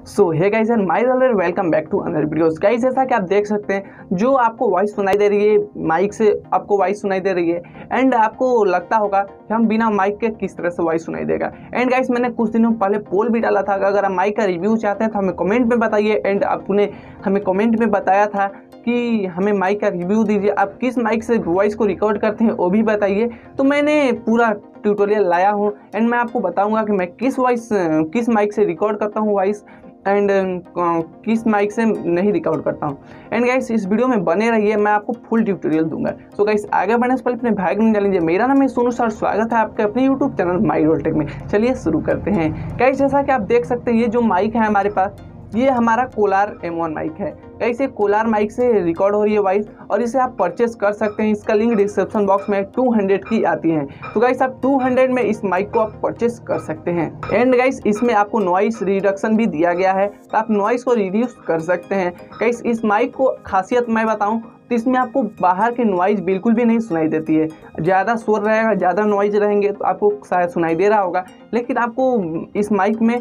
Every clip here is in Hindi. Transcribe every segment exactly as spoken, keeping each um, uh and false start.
So hey guys and my already welcome back to another videos. Guys जैसा कि आप देख सकते हैं जो आपको वॉइस सुनाई दे रही है, माइक से आपको वॉइस सुनाई दे रही है एंड आपको लगता होगा कि हम बिना माइक के किस तरह से वॉइस सुनाई देगा। एंड गाइस मैंने कुछ दिनों पहले पोल भी डाला था, अगर आप माइक का रिव्यू चाहते हैं तो हमें कमेंट में बताइए। एंड आपने हमें कमेंट में बताया था कि हमें माइक का रिव्यू दीजिए, आप किस माइक से वॉइस को रिकॉर्ड करते हैं वो भी बताइए। तो मैंने पूरा ट्यूटोरियल लाया हूँ एंड मैं आपको बताऊंगा कि मैं किस वॉइस किस माइक से रिकॉर्ड करता हूँ वॉइस एंड किस माइक से नहीं रिकॉर्ड करता हूँ। एंड गाइस इस वीडियो में बने रहिए, मैं आपको फुल ट्यूटोरियल दूंगा। सो गाइस आगे बढ़ने से पहले अपने भाई को जान लीजिए, मेरा नाम है सोनू सर, स्वागत है आपके अपने YouTube channel my roll tech में। चलिए शुरू करते हैं। गाइस जैसा कि आप देख सकते हैं ये जो माइक है हमारे पास, ये हमारा कोलार एम वन माइक है। गाइस ये कोलार माइक से रिकॉर्ड हो रही है वॉइस और इसे आप परचेस कर सकते हैं। इसका लिंक डिस्क्रिप्शन बॉक्स में टू हंड्रेड की आती है। तो गाइस आप टू हंड्रेड में इस माइक को आप परचेस कर सकते हैं। एंड गाइस इसमें आपको नॉइस रिडक्शन भी दिया गया है, तो आप नॉइस को रिड्यूस कर सकते हैं। गाइस इस माइक को खासियत मैं बताऊं तो इसमें आपको बाहर की नॉइज बिल्कुल भी नहीं सुनाई देती है। ज़्यादा शोर रहेगा, ज़्यादा नॉइज रहेंगे तो आपको शायद सुनाई दे रहा होगा, लेकिन आपको इस माइक में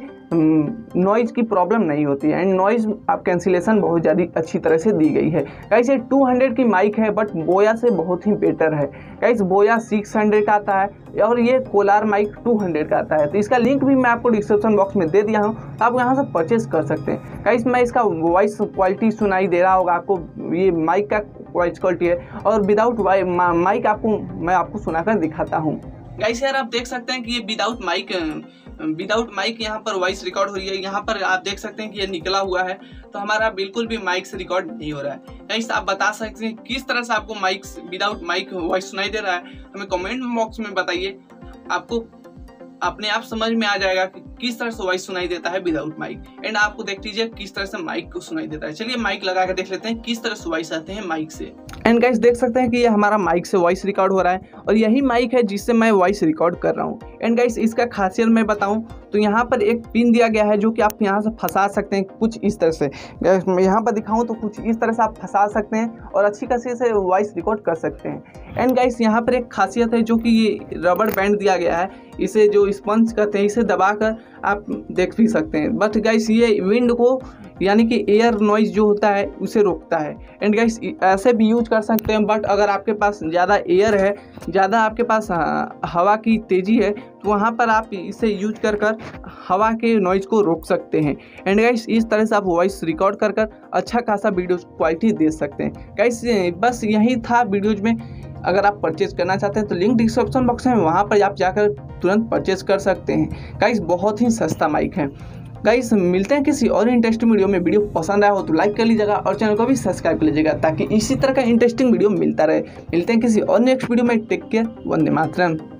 नॉइज की प्रॉब्लम नहीं होती है। एंड नॉइज आप कैंसिलेशन बहुत ज़्यादा अच्छी तरह से दी गई है। गाइस ये टू हंड्रेड की माइक है बट बोया से बहुत ही बेटर है। गाइस बोया सिक्स हंड्रेड का आता है और ये कोलार माइक टू हंड्रेड का आता है। तो इसका लिंक भी मैं आपको डिस्क्रिप्शन बॉक्स में दे दिया हूँ, तो आप यहाँ से परचेज कर सकते हैं। गाइस मैं इसका वॉइस क्वालिटी सुनाई दे रहा होगा आपको, ये माइक का वॉइस क्वालिटी है और विदाउट माइक आपको मैं आपको सुनाकर दिखाता हूँ। गाइस यार आप देख सकते हैं कि ये विदाउट माइक विदाउट माइक यहाँ पर वॉइस रिकॉर्ड हो रही है। यहाँ पर आप देख सकते हैं कि ये निकला हुआ है, तो हमारा बिल्कुल भी माइक से रिकॉर्ड नहीं हो रहा है। गाइस आप बता सकते हैं किस तरह से आपको माइक विदाउट माइक वॉइस सुनाई दे रहा है, हमें कमेंट बॉक्स में बताइए। आपको अपने आप समझ में आ जाएगा कि किस तरह से वॉइस सुनाई देता है विदाउट माइक। एंड आपको देख लीजिए किस तरह से माइक को सुनाई देता है। चलिए माइक लगा कर देख लेते हैं किस तरह से वॉइस आते हैं माइक से। एंड गाइस देख सकते हैं कि ये हमारा माइक से वॉइस रिकॉर्ड हो रहा है और यही माइक है जिससे मैं वॉइस रिकॉर्ड कर रहा हूँ। एंड गाइस इसका खासियत मैं बताऊँ तो यहाँ पर एक पिन दिया गया है जो कि आप यहाँ से फंसा सकते हैं कुछ इस तरह से। मैं यहाँ पर दिखाऊँ तो कुछ इस तरह से आप फंसा सकते हैं और अच्छी खासी से वॉइस रिकॉर्ड कर सकते हैं। एंड गाइस यहाँ पर एक खासियत है जो कि ये रबड़ बैंड दिया गया है, इसे जो स्पंज कहते हैं इसे दबाकर आप देख भी सकते हैं। बट गाइस ये विंड को यानी कि एयर नॉइज जो होता है उसे रोकता है। एंड गाइस ऐसे भी यूज कर सकते हैं, बट अगर आपके पास ज़्यादा एयर है, ज़्यादा आपके पास हवा की तेज़ी है, तो वहाँ पर आप इसे यूज कर कर हवा के नॉइज को रोक सकते हैं। एंड गाइस इस तरह से आप वॉइस रिकॉर्ड कर कर अच्छा खासा वीडियो क्वालिटी दे सकते हैं। गाइस बस यही था वीडियोज में। अगर आप परचेज करना चाहते हैं तो लिंक डिस्क्रिप्शन बॉक्स में, वहाँ पर आप जाकर तुरंत परचेज कर सकते हैं। गाइस बहुत ही सस्ता माइक है। गाइस मिलते हैं किसी और इंटरेस्टिंग वीडियो में। वीडियो पसंद आया हो तो लाइक कर लीजिएगा और चैनल को भी सब्सक्राइब कर लीजिएगा ताकि इसी तरह का इंटरेस्टिंग वीडियो मिलता रहे। मिलते हैं किसी और नेक्स्ट वीडियो में। टेक केयर, वंदे मातरम।